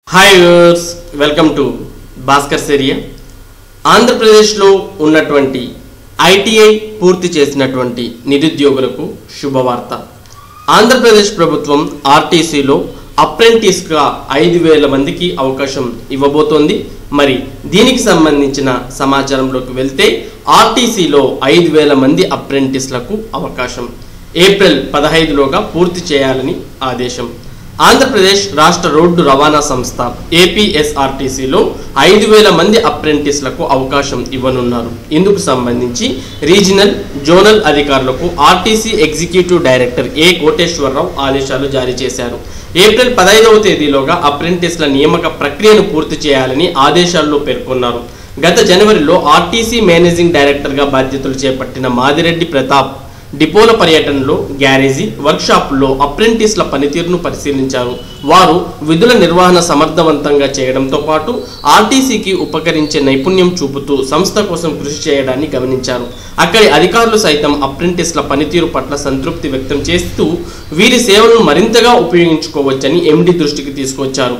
Hi viewers, welcome to Bhaskar area. ఆంధ్రప్రదేశ్లో ఉన్నటువంటి ITI పూర్తి చేసినటువంటి నిరుద్యోగులకు శుభవార్త. ఆంధ్రప్రదేశ్ ప్రభుత్వం ఆర్టీసీలో అప్రెంటిస్గా 5,000 మందికి అవకాశం ఇవ్వబోతోంది. మరి దీనికి సంబంధించిన సమాచారంలోకి వెళ్తే ఆర్టీసీలో 5,000 మంది అప్రెంటిస్లకు అవకాశం ఏప్రిల్ 15లోగా పూర్తి చేయాలని ఆదేశం. ఆంధ్రప్రదేశ్ రాష్ట్ర రోడ్డు రవాణా సంస్థ ఏపీఎస్ఆర్టీసీలో 5,000 మంది అప్రెంటిస్లకు అవకాశం ఇవ్వనున్నారు. ఇందుకు సంబంధించి రీజనల్ జోనల్ అధికారులకు RTC executive director A Koteswara Rao ఆదేశాలు జారీ చేశారు. ఏప్రిల్ 15వ తేదీలోగా అప్రెంటిస్ల నియామక ప్రక్రియను పూర్తి చేయాలని ఆదేశాల్లో పేర్కొన్నారు. గత జనవరిలో ఆర్టీసీ మేనేజింగ్ డైరెక్టర్గా బాధ్యతలు చేపట్టిన మాదిరెడ్డి ప్రతాప్ డిపోల పర్యటనలో గ్యారేజీ వర్క్షాపుల్లో అప్రెంటిస్ల పనితీరును పరిశీలించారు. వారు విధుల నిర్వహణ సమర్థవంతంగా చేయడంతో పాటు ఆర్టీసీకి ఉపకరించే నైపుణ్యం చూపుతూ సంస్థ కోసం కృషి చేయడాన్ని గమనించారు. అక్కడి అధికారులు సైతం అప్రెంటిస్ల పనితీరు పట్ల సంతృప్తి వ్యక్తం చేస్తూ వీరి సేవలను మరింతగా ఉపయోగించుకోవచ్చని ఎండీ దృష్టికి తీసుకొచ్చారు.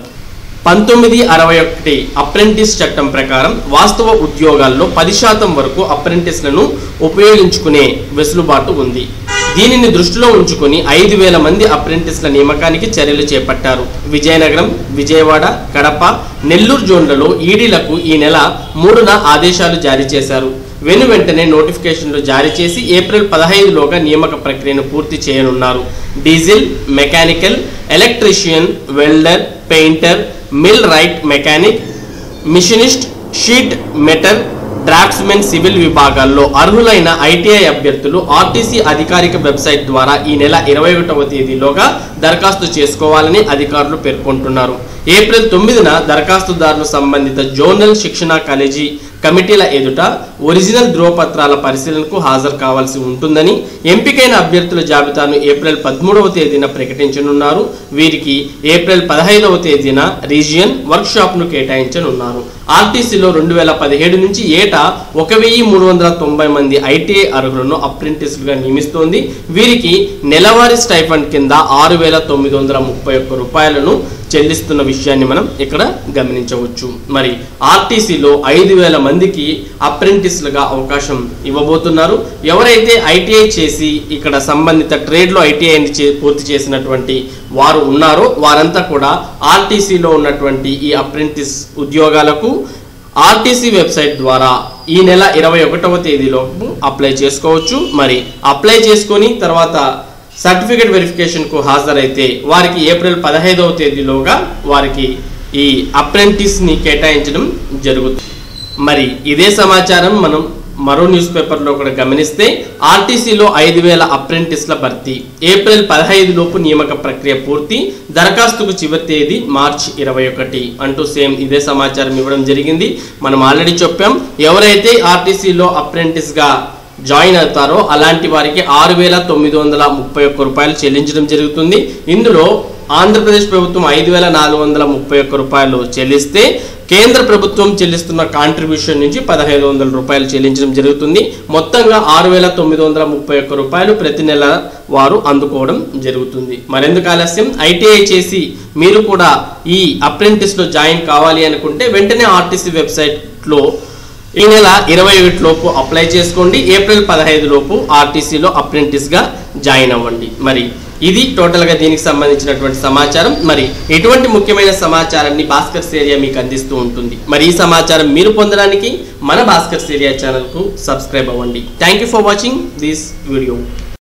1961 అప్రెంటిస్ చట్టం ప్రకారం వాస్తవ ఉద్యోగాల్లో 10% వరకు అప్రెంటిస్లను ఉపయోగించుకునే వెసులుబాటు ఉంది. దీనిని దృష్టిలో ఉంచుకొని 5,000 మంది అప్రెంటిస్ల నియామకానికి చర్యలు చేపట్టారు. విజయనగరం, విజయవాడ, కడప, నెల్లూరు జోన్లలో ఈడీలకు ఈ నెల 3న ఆదేశాలు జారీ చేశారు. వెంటనే నోటిఫికేషన్లు జారీ చేసి ఏప్రిల్ 15లోగా నియామక ప్రక్రియను పూర్తి చేయనున్నారు. Diesel, mechanical, electrician, welder, painter, millwright mechanic, machinist, sheet metal, draftsmen civil విభాగాల్లో అర్హులైన ఐటీఐ అభ్యర్థులు ఆర్టీసీ అధికారిక వెబ్సైట్ ద్వారా ఈ నెల 21వ తేదీలోగా దరఖాస్తు చేసుకోవాలని అధికారులు పేర్కొంటున్నారు. ఏప్రిల్ 9న దరఖాస్తుదారులు సంబంధిత జోనల్ శిక్షణా కాలేజీ కమిటీల ఎదుట ఒరిజినల్ ధృవపత్రాల పరిశీలనకు హాజరు కావాల్సి ఉంటుందని, ఎంపికైన అభ్యర్థుల జాబితాను ఏప్రిల్ 13వ తేదీన ప్రకటించనున్నారు. వీరికి ఏప్రిల్ 15వ తేదీన రీజియన్ వర్క్షాప్ను కేటాయించనున్నారు. ఆర్టీసీలో 2017 నుంచి ఏటా 1,390 మంది ఐటీఐ అర్హులను అప్రెంటిస్లుగా నియమిస్తోంది. వీరికి నెలవారీ స్టైఫండ్ కింద 6,931 రూపాయలను చెల్లిస్తున్న విషయాన్ని మనం ఇక్కడ గమనించవచ్చు. మరి ఆర్టీసీలో 5,000 మందికి అప్రెంటిస్లుగా అవకాశం ఇవ్వబోతున్నారు. ఎవరైతే ఐటీఐ చేసి ఇక్కడ సంబంధిత ట్రేడ్లో ఐటీఐని పూర్తి చేసినటువంటి వారు ఉన్నారో వారంతా కూడా ఆర్టీసీలో ఉన్నటువంటి ఈ అప్రెంటిస్ ఉద్యోగాలకు ఆర్టీసీ వెబ్సైట్ ద్వారా ఈ నెల 21వ తేదీలోపు అప్లై చేసుకోవచ్చు. మరి అప్లై చేసుకొని తర్వాత సర్టిఫికేట్ వెరిఫికేషన్కు హాజరైతే వారికి ఏప్రిల్ 15వ తేదీలోగా వారికి ఈ అప్రెంటిస్ని కేటాయించడం జరుగుతుంది. మరి ఇదే సమాచారం మనం మరో న్యూస్ పేపర్లో కూడా గమనిస్తే ఆర్టీసీలో 5,000 అప్రెంటిస్ల భర్తీ ఏప్రిల్ 15 లోపు నియామక ప్రక్రియ పూర్తి, దరఖాస్తుకు చివరి తేదీ మార్చి 21 అంటూ సేమ్ ఇదే సమాచారం ఇవ్వడం జరిగింది. మనం ఆల్రెడీ చెప్పాం, ఎవరైతే ఆర్టీసీలో అప్రెంటిస్గా జాయిన్ అవుతారో అలాంటి వారికి 6,931 రూపాయలు చెల్లించడం జరుగుతుంది. ఇందులో ఆంధ్రప్రదేశ్ ప్రభుత్వం 5,431 రూపాయలు చెల్లిస్తే కేంద్ర ప్రభుత్వం చెల్లిస్తున్న కాంట్రిబ్యూషన్ నుంచి 1,500 రూపాయలు చెల్లించడం జరుగుతుంది. మొత్తంగా 6,931 రూపాయలు ప్రతి నెల వారు అందుకోవడం జరుగుతుంది. మరెందుకు ఆలస్యం, ఐటీఐ చేసి మీరు కూడా ఈ అప్రెంటిస్లో జాయిన్ కావాలి అనుకుంటే వెంటనే ఆర్టీసీ వెబ్సైట్లో ఈ నెల 21 లోపు అప్లై చేసుకోండి. ఏప్రిల్ 15 లోపు ఆర్టీసీలో అప్రెంటిస్గా జాయిన్ అవ్వండి. మరి ఇది టోటల్గా దీనికి సంబంధించినటువంటి సమాచారం. మరి ఎటువంటి ముఖ్యమైన సమాచారాన్ని భాస్కర్ ఏరియా మీకు అందిస్తూ ఉంటుంది. మరి ఈ సమాచారం మీరు పొందడానికి మన భాస్కర్ ఏరియా ఛానల్కు సబ్స్క్రైబ్ అవ్వండి. Thank you for watching this video.